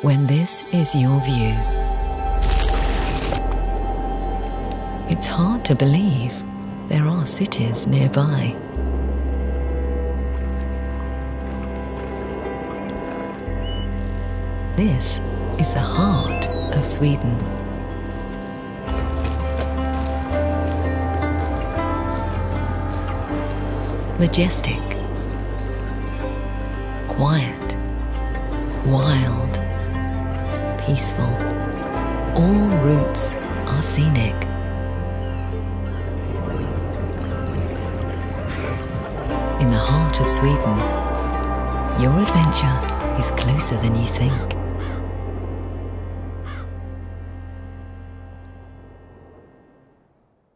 when this is your view. It's hard to believe there are cities nearby. This is the heart of Sweden. Majestic, quiet, wild, peaceful. All routes are scenic. In the heart of Sweden, your adventure is closer than you think.